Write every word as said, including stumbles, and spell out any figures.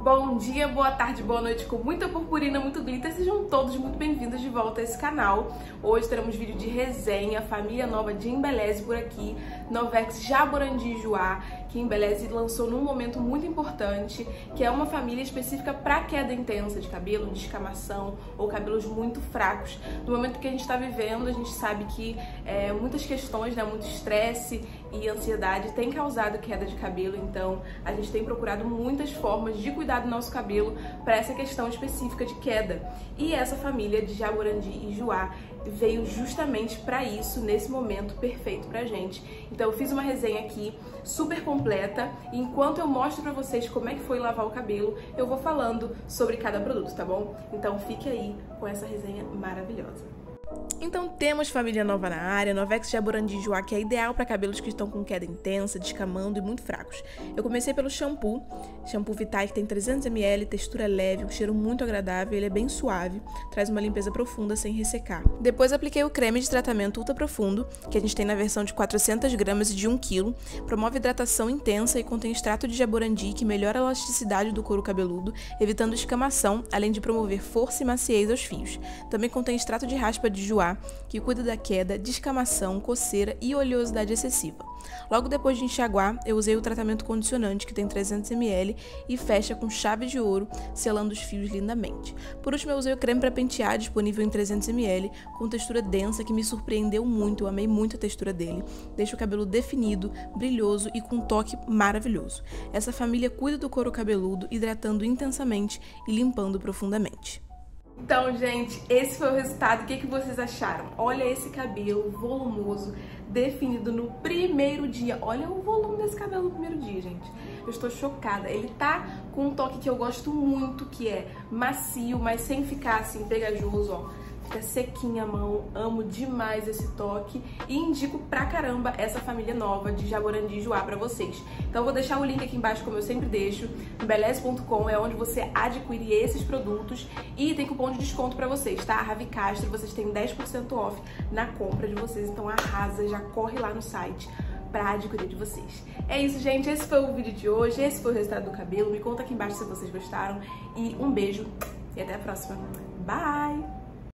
Bom dia, boa tarde, boa noite, com muita purpurina, muito glitter. Sejam todos muito bem-vindos de volta a esse canal. Hoje teremos vídeo de resenha, família nova de Embeleze por aqui, Novex Jaborandi Joá, que Embeleze lançou num momento muito importante, que é uma família específica para queda intensa de cabelo, descamação ou cabelos muito fracos. No momento que a gente está vivendo, a gente sabe que é, muitas questões, né, muito estresse e ansiedade tem causado queda de cabelo, então a gente tem procurado muitas formas de cuidar do nosso cabelo para essa questão específica de queda. E essa família de Jaborandi e Joá veio justamente para isso, nesse momento perfeito pra gente. Então eu fiz uma resenha aqui super completa e enquanto eu mostro pra vocês como é que foi lavar o cabelo, eu vou falando sobre cada produto, tá bom? Então fique aí com essa resenha maravilhosa. Então temos família nova na área, Novex Jaborandi Joá, que é ideal para cabelos que estão com queda intensa, descamando e muito fracos. Eu comecei pelo shampoo, shampoo Vitae, que tem trezentos mililitros, textura leve, um cheiro muito agradável, ele é bem suave, traz uma limpeza profunda sem ressecar. Depois apliquei o creme de tratamento ultra profundo, que a gente tem na versão de quatrocentas gramas e de um quilo, promove hidratação intensa e contém extrato de jaborandi, que melhora a elasticidade do couro cabeludo, evitando escamação, além de promover força e maciez aos fios. Também contém extrato de raspa de Joá, que cuida da queda, descamação, coceira e oleosidade excessiva. Logo depois de enxaguar, eu usei o tratamento condicionante, que tem trezentos mililitros e fecha com chave de ouro, selando os fios lindamente. Por último, eu usei o creme para pentear, disponível em trezentos mililitros, com textura densa, que me surpreendeu muito, eu amei muito a textura dele. Deixa o cabelo definido, brilhoso e com um toque maravilhoso. Essa família cuida do couro cabeludo, hidratando intensamente e limpando profundamente. Então, gente, esse foi o resultado. O que, que vocês acharam? Olha esse cabelo volumoso, definido no primeiro dia. Olha o volume desse cabelo no primeiro dia, gente. Eu estou chocada. Ele tá com um toque que eu gosto muito, que é macio, mas sem ficar assim pegajoso, ó. Fica sequinha a mão, amo demais esse toque e indico pra caramba essa família nova de Jaborandi Joá pra vocês. Então eu vou deixar o link aqui embaixo, como eu sempre deixo. Embeleze ponto com é onde você adquire esses produtos e tem cupom de desconto pra vocês, tá? Ravi Castro, vocês têm dez por cento off na compra de vocês, então arrasa, já corre lá no site pra adquirir de vocês. É isso, gente, esse foi o vídeo de hoje, esse foi o resultado do cabelo. Me conta aqui embaixo se vocês gostaram e um beijo e até a próxima. Bye!